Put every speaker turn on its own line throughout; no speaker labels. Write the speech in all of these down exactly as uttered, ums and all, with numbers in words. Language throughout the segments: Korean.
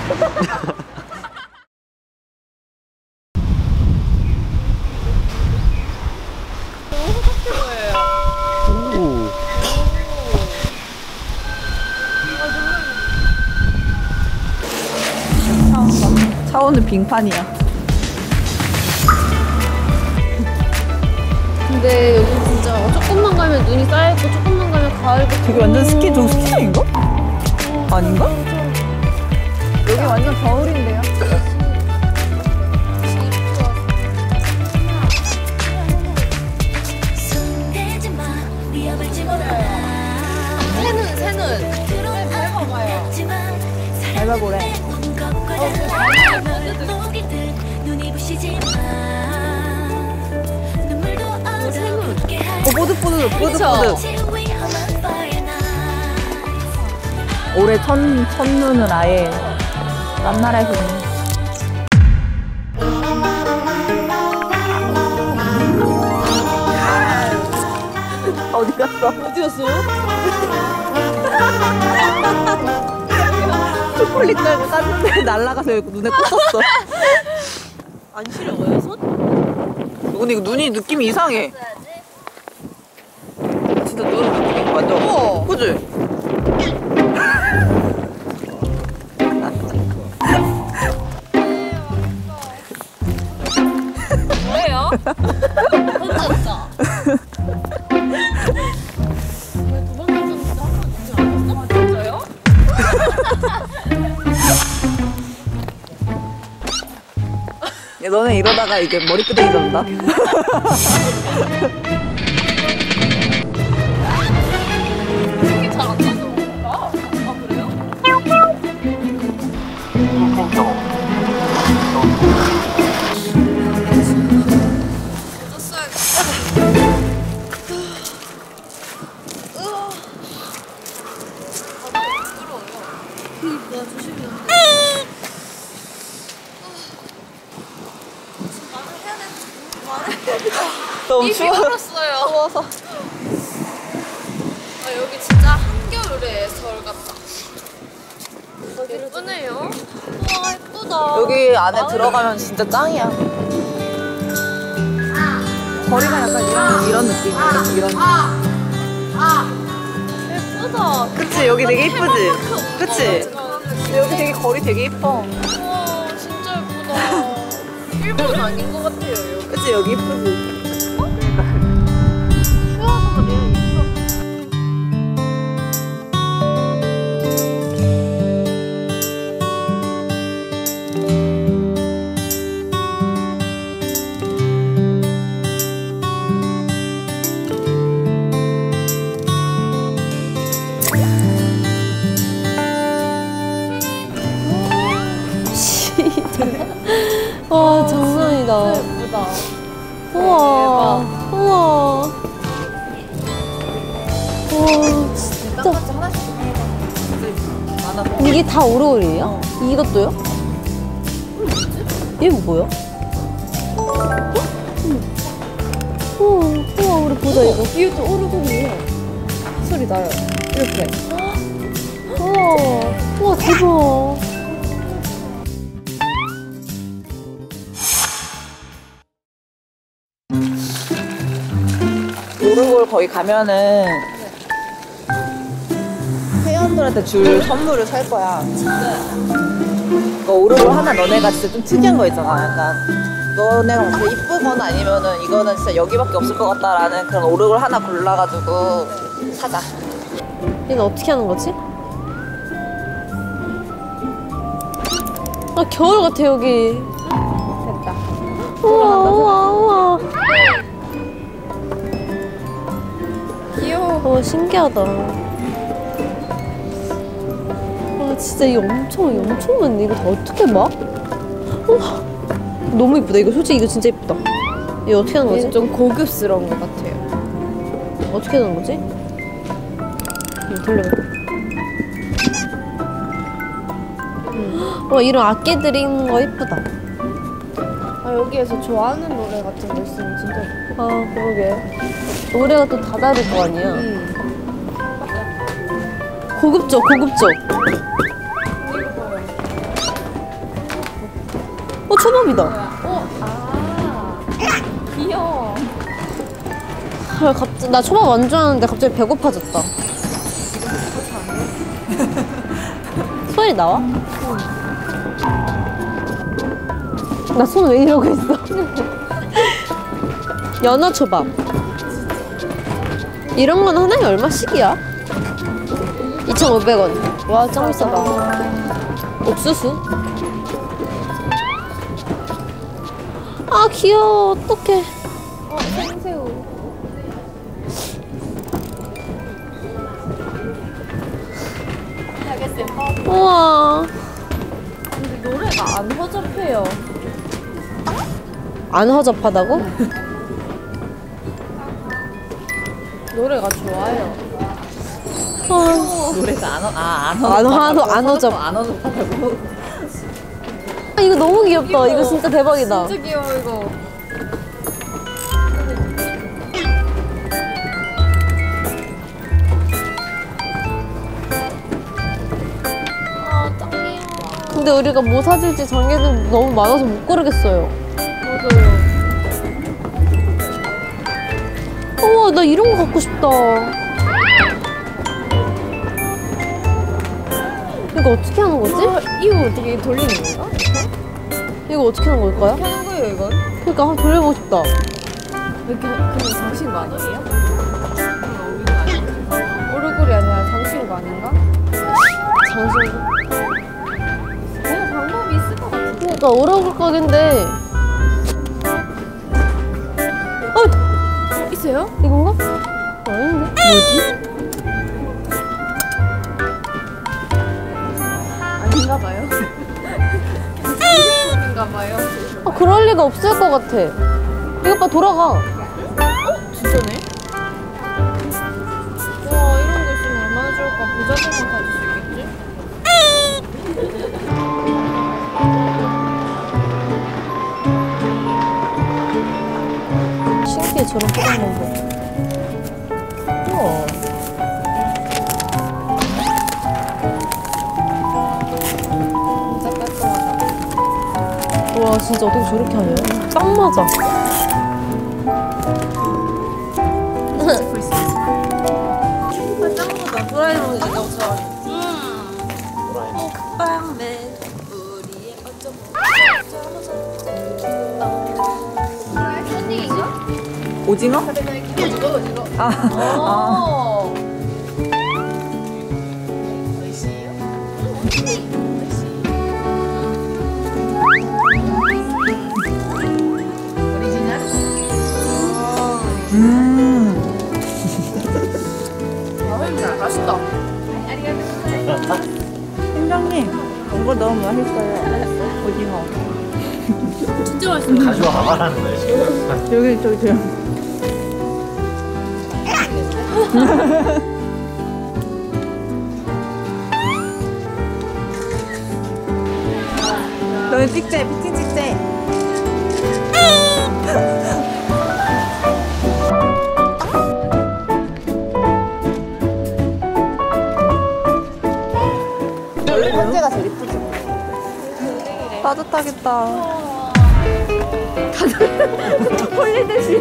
차원은 빙판이야.
근데 여기 진짜 조금만 가면 눈이 쌓여있고 조금만 가면 가을고.
되게 완전 스키, 저 스키장인가? 아닌가? 여기 완전 겨울인데요?
새는 새는 밟아봐요.
밟아보래. 어, 뽀득뽀득, 뽀득뽀득. 올해 첫, 첫눈은 아예 딴 나라에서 오는. 어디 갔어?
어디였어요?
초콜릿 깔고 깠는데 날아가서 눈에 꽂혔어.
안 시려워요 손?
근데 이거 눈이 느낌이 이상해. 진짜 눈 느낌이 완전.
우와.
그치?
뭐예요? 혼자였어. 두번 가졌는데 한 번 눈이 안 왔어? 진짜요?
야, 너네 이러다가 이제 머리끄댕이 잡는다.
이게 잘 안 나서 그런가? 아 그래요?
너무
입이
추워.
얼었어요. 추워서. 아, 여기 진짜 한겨울의 서울 같다. 예쁘네요. 우와 예쁘다.
여기 안에 들어가면 진짜 짱이야. 거리가 약간 이런, 이런 느낌. 이런.
예쁘다.
그치? 여기 되게 이쁘지? 그치? 여기 되게 거리 되게 이뻐.
우와 진짜 예쁘다. 일본 아닌 것 같아요. 여기.
그치? 여기 이쁘지?
추워서 그래요. 추워.
와 장난이다.
예쁘다.
우와 우와 우와 진짜. 이게 다 오르골이에요? 이것도요? 얘 뭐야? 우와 우와 우리 보자 이거.
이것도 오르골이에요.
소리 나요. 이렇게. 우와 우와 대박.
오르골 거기 가면은 회원들한테 줄 선물을 살 거야. 그 오르골 하나 너네가 진짜 좀 특이한 거 있잖아. 약간 너네가 진짜 이쁘거나 아니면은 이거는 진짜 여기밖에 없을 것 같다라는 그런 오르골 하나 골라가지고 사자.
얘는 어떻게 하는 거지? 아 겨울 같아 여기.
됐다.
우와 우와 우와.
귀여워.
어 신기하다. 아 진짜 이거 엄청 엄청 많네. 이거 다 어떻게 봐? 우와 너무 이쁘다. 이거 솔직히 이거 진짜 이쁘다. 이거 어떻게 하는 거지?
얘는 좀 고급스러운 것 같아요.
어떻게 하는 거지? 이거 돌려봐. 와 이런 악기 들인 거 이쁘다.
아 여기에서 좋아하는 노래 같은 거 있으면 진짜 예쁘다.
아 그러게. 노래가 또 다 다를 거 아니야.
음.
고급져 고급져. 케밥이다.
어? 아. 귀여워.
아, 갑자기 나 초밥 안 좋아하는데 갑자기 배고파졌다. 소리 나와? 나 손 왜 이러고 있어? 연어 초밥. 이런 건 하나에 얼마씩이야? 이천오백 원. 와, 짱 비싸다. 옥수수. 아, 귀여워. 어떡해.
어, 생새우. 알겠어요.
우와.
근데 노래가 안 허접해요.
안 허접하다고?
노래가 좋아요.
아,
노래가 안, 어, 아, 안,
안, 안, 안 허접.
안 어줍하다고?
아, 이거 너무 귀엽다. 이거 진짜 대박이다.
진짜 귀여워, 이거. 아, 짱 귀여워.
근데 우리가 뭐 사줄지 정해는 너무 많아서 못 고르겠어요.
맞아요.
우와, 나 이런 거 갖고 싶다. 이거 어떻게 하는 거지?
아, 이거 어떻게 돌리는 건가?
이거 어떻게 하는 걸까요?
어떻게 하는 거예요, 이건?
그러니까 한번 돌려보고 싶다.
이렇게 그냥 장신구 아니에요? 오르골이 아니라 장신구 아닌가?
장신.
뭔가 방법이 있을 것 같은데.
그러니까 오라굴 각인데. 아,
어, 있어요?
이건가? 아닌데? 뭐지?
아닌가 봐요. 장신구인가 봐요.
아, 그럴 리가 없을 것 같아. 이거 봐, 돌아가.
진짜네? 와, 이런 거 있으면 얼마나 좋을까. 부자들만 가질 수 있겠지?
신기해, 저런 포장 방법. 우와.
진짜 깔끔하다.
와, 진짜 어떻게 저렇게 하냐? 딱 맞아.
짱구다. 프라이드 이거 저. 오징어?
이거, 이거.
아, 아.
오.
음.
아, 맛있다.
팀장님, 이거 너무 맛있어요. 오징어.
진짜 맛있어.
가져와봐라는 거야 지금.
여기, 저기, 저기. 너희 찍재, 피팅 찍재. 원래 현재가 제일 이쁘지. 따뜻하겠다. 홀리듯이.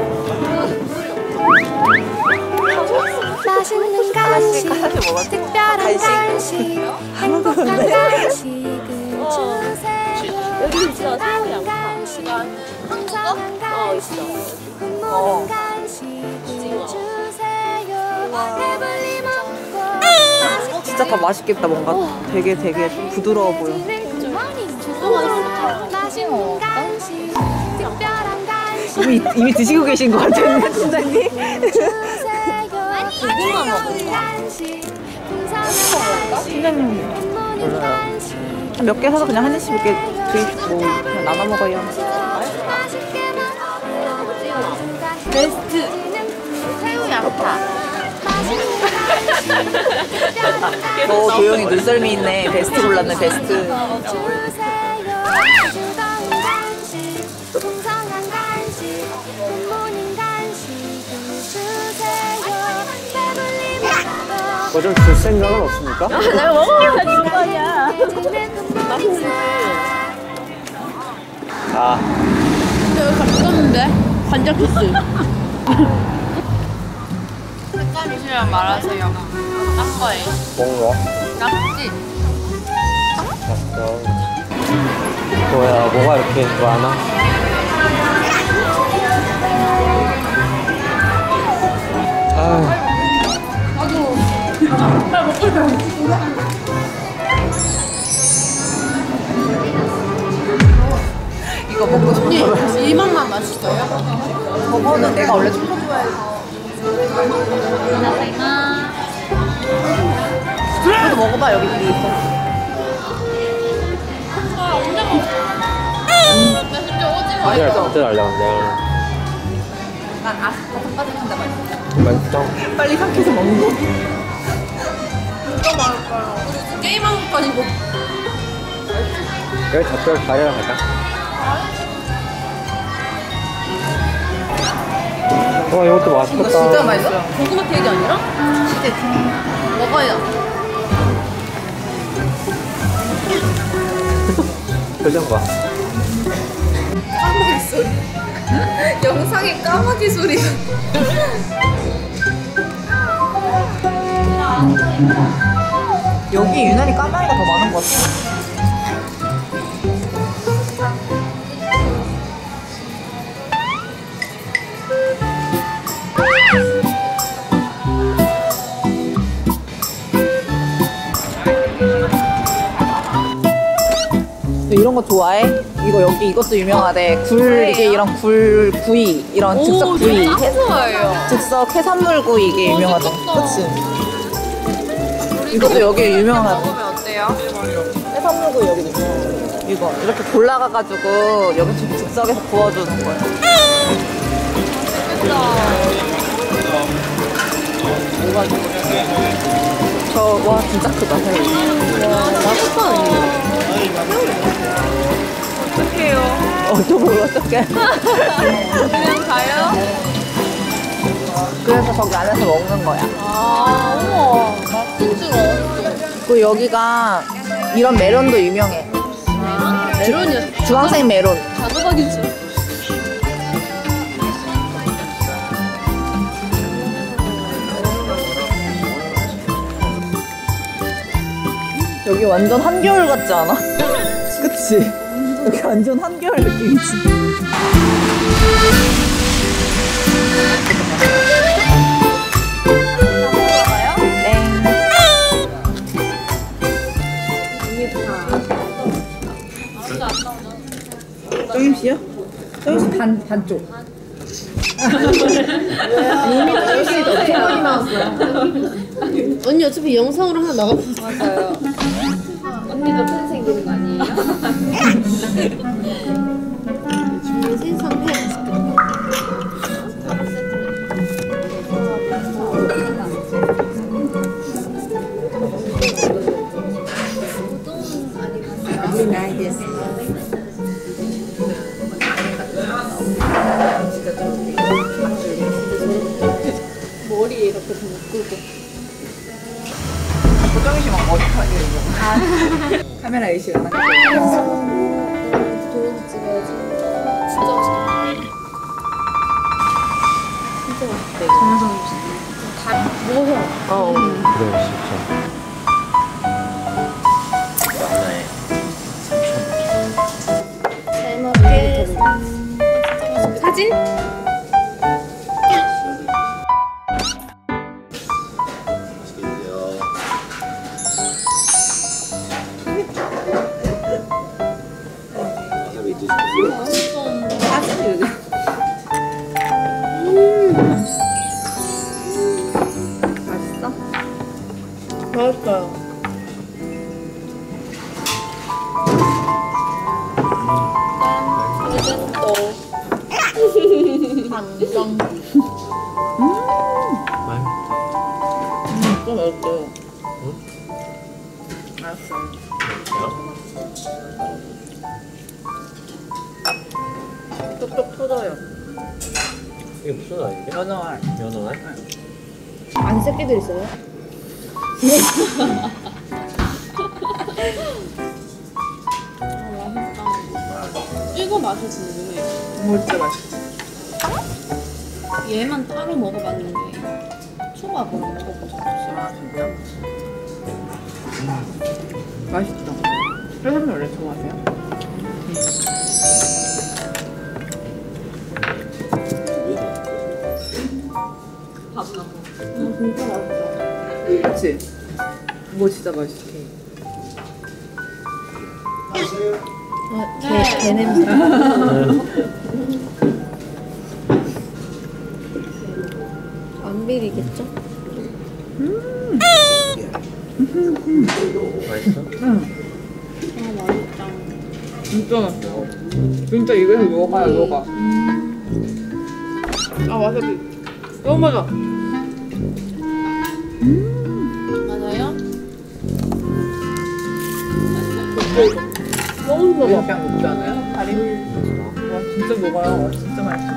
맛있는 간식,
하나씩 먹었지?
특별한 간식, 행복한 간식을 주세요.
여기 진짜 새우야.
간식, 풍성한 간식,
어.
굿모닝 간식을 주세요. 배불리 먹고
진짜 다 맛있겠다. 뭔가 되게 되게 부드러워 보여.
맛있는 간식, 특별한 간식
이미, 이미 드시고 계신 것 같은데, 팀장님?
고구마 먹을까?
팀장님 몇 개 사서 그냥 한 입씩 이렇게 드시고 그냥 나눠 먹어요.
베스트. 새우 양파.
어, 도영이 눈썰미 있네. 베스트 골랐네, 베스트.
뭐 좀 줄 생각은 없습니까?
내가 먹어야 되는 거 아니야.
아,
근데 여기 같이 떴는데? 관절 키스.
색감이시면 말하세요. 딴 거예요.
뭔가?
깍지.
약간. 뭐야, 뭐가 이렇게 많아? 아,
이거 먹고 싶어.
이 맛만 맛있어요?
저거는 내가 원래 초코 좋아해서. 그래도 먹어봐, 여기 뒤에 있어.
아, 언제 먹어? 나 심지어 오징어.
진짜 진짜 날라간대.
난 아스파탐까지 한다 맛있어.
맛있어?
빨리 삼켜서 먹는 거.
진짜 맛있어요. 게임하는 것도 아니고.
여기 젓갈 가려러 갈까? 와, 이것도
이거
맛있겠다.
진짜 맛있어요.
고구마 케이크 아니라?
먹어요.
표정 봐.
까마귀 소리. 영상에 까마귀 소리가.
여기 유난히 까마귀가 더 많은 것 같아. 너 이런 거 좋아해? 이거 여기 이것도 유명하대. 굴 이게 이런 굴 구이 이런 즉석 구이
짱 좋아해요.
즉석 해산물 구이 이게 유명하대.
맛있겠다.
그치? 이것도 여기 유명하대.
먹으면 어때요?
해산물 구이 여기 유명하대. 이거 이렇게 골라가가지고 여기 즉- 즉석에서 구워주는 거야. 저, 와, 진짜 크다, 새우.
맛있다.
어떡해요?
어, 저걸 어떡해.
그냥 가요?
그래서 저기 안에서 먹는 거야.
아, 우와. 맛있을 줄 알았어.
그리고 여기가 이런 메론도 유명해.
메론이야.
주황색 메론.
자두박인 줄.
여기 완전 한겨울 같지 않아? 그치? 여기 완전 한겨울 느낌이지. 정임씨요? 정임씨 반, 반쪽. 이미 정임씨 엄청 많이 나왔어요.
언니 어차피 영상으로 하나 나가봤어.
맞아요. 언니도 팬 생기는 거 아니에요?
세상 해. 머리에 이렇게 좀 묶고.
고정이 막 머리카락이 이거. 카메라 의식 안 하겠어.
동영상 찍어야지. 진짜 맛있다. 진짜 맛있다. 이거. 동영상 다 먹어서. 어.
그래, 진짜.
잘 먹겠습니다. 사진?
사진 요즘. 맛있어?
맛있어요.
반정.
진짜 맛있어요. 알았어. 톡톡 터져요.
이게 무슨 알인데?
연어알.
연어알?
안 새끼들 있어요?
이거 이거 맛이 궁금해.
뭐 진짜 맛있어.
얘만 따로 먹어봤는데 초밥으로 먹어보자.
아 진짜? 맛있다. 회사님 원래 좋아하세요?
밥은 안 먹어.
진짜 맛있다. 그치? 뭐 진짜 맛있어.
개, 개 냄새. 안 비리겠죠?
맛있어?
아 맛있다.
진짜 맛있어. 진짜 입에서 녹아요, 녹아. 아, 와사비. 너무 맞아.
맞아요?
너무 녹아. 그냥 녹지 않아요? 다리? 와, 진짜 녹아요. 와, 진짜 맛있어.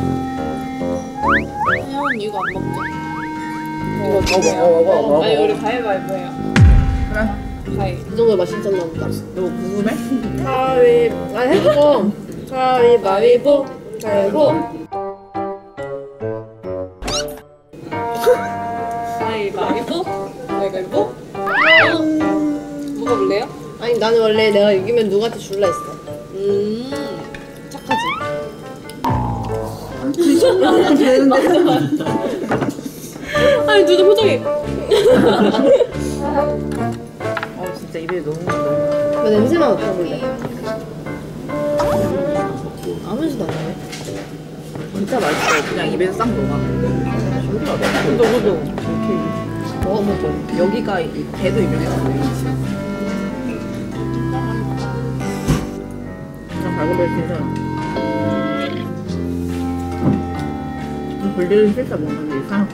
혜원 이거 안 먹죠?
이거 먹어, 먹어, 먹어.
아니 우리 가위바위보 해요.
그래.
가위.
이 정도에 맛이 진짜 나온다.
너 궁금해?
가위, 아, 해보. 가위바위보. 가위보.
가위바위보? 가위바위보? 먹어볼래요?
아니, 나는 원래 내가 이기면 누구한테 줄라 했어.
음 착하지.
아니, 누나 표정이.
어, 진짜 입에 너무, 너무.
나 냄새만 맡아볼래. 아무 냄새도 안 나네.
진짜 맛있어. 그냥 입에서 싹 녹아. 근데 그래도 이렇게 먹어보고. 여기가 이 배도 유명했거든요, 이 집. 그냥 발골을 괜찮아. 걸리는 실사 먹는데 이상.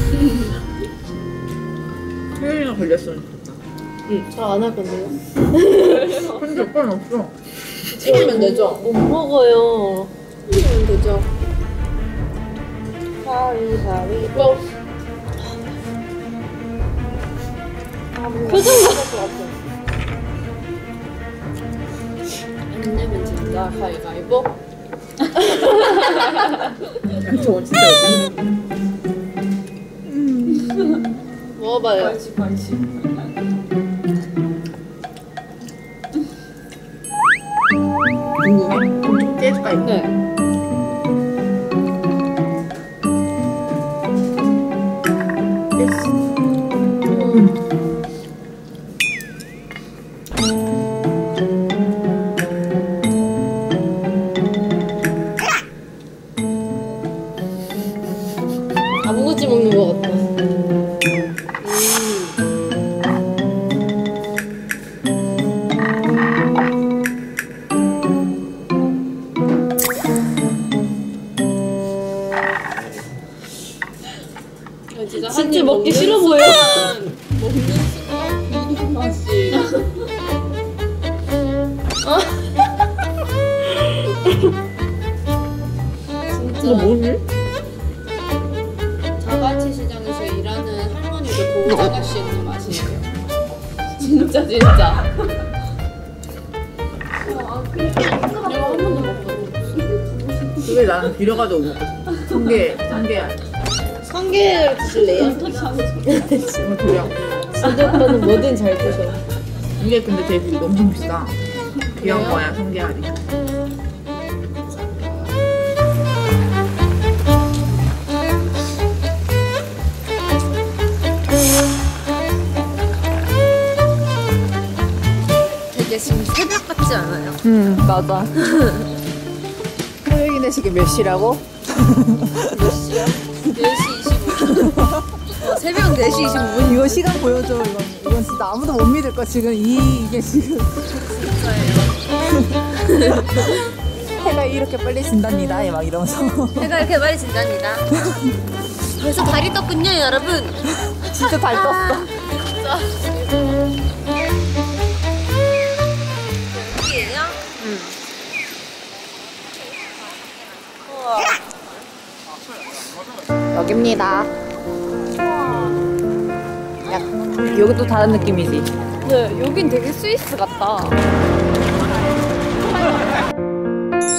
혜연이가 걸렸으면 좋겠다.
잘 안 할 건데요?
근데 오빠는 없어.
튀기면 되죠? 못 먹어요. 튀기면 되죠. 가위바위보. 표정 봐.
안 내면 진짜 가위바위보?
저거 진짜 어디
먹어봐요.
관심 관심.
궁금해? 좀 째줄까 이거?
네.
아무것지 먹는 것 같아.
진짜,
진짜 먹기 싫어 보여.
먹는 순간 이 맛이.
이거 뭐지?
자갈치 시장에서 일하는 할머니도 고아가씨 있는 맛이에요. 진짜 진짜. 이거 한 번도 먹어봤어.
그게 나는 비려가지고 먹고 싶어. 성게, 성게.
성게를 드실래요?
이거 도려.
진짜 오빠는 뭐든 잘 드셔.
이게 근데 되게 엄청 비싸. 귀한 거야, 성게알이.
되게 지금 새벽 같지 않아요?
응, 맞아. 토요일 내시계 몇 시라고?
몇 시야? 네 시 이십오 분. 어, 새벽 네 시 이십오 분.
이거 시간 보여줘, 이건. 이건 진짜 아무도 못 믿을 거야, 지금. 이, 이게 지금. 진짜예요. 해가 이렇게 빨리 진답니다, 막 이러면서.
해가 이렇게 많이 진답니다. 벌써 달이 떴군요, 여러분.
진짜 달 떴어.
여기에요?
여기입니다. 약, 여기 또 다른 느낌이지?
네, 여긴 되게 스위스 같다.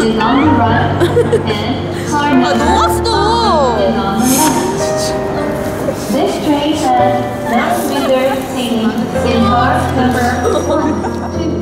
is on the right and car
아
number
녹았어.
is on the left. This train has one window seating in car number one two